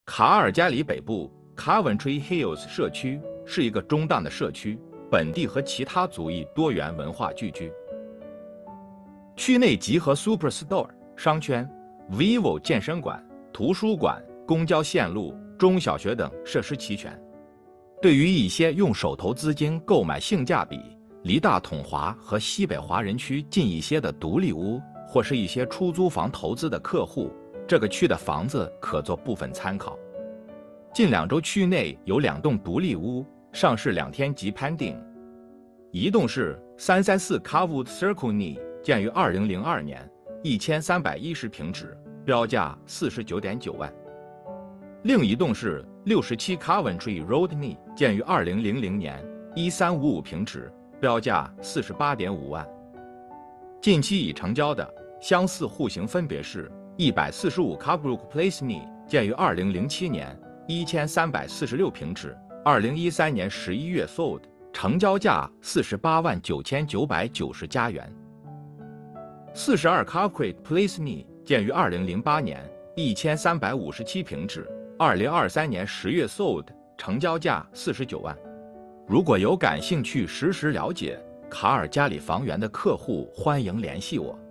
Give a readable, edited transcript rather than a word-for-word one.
卡尔加里北部 Coventry Hills 社区是一个中档的社区，本地和其他族裔多元文化聚居。区内集合 Superstore 商圈、vivo 健身馆、图书馆、公交线路、中小学等设施齐全。对于一些用手头资金购买性价比离大统华和西北华人区近一些的独立屋，或是一些出租房投资的客户，这个区的房子可做部分参考。近2周区内有2栋独立屋上市2天即攀定，一栋是334 Carwood Circle 建于2002年，1310平尺，标价49.9万。另一栋是67 Coventry Road 建于2000年，1355平尺，标价48.5万。近期已成交的相似户型分别是145 Carbrook Place 建于2007年，1346平尺，2013年11月 sold， 成交价489990加元。42 Carquet Place 建于2008年，1357平尺，2023年10月 sold， 成交价49万。如果有感兴趣实时了解卡尔加里房源的客户，欢迎联系我。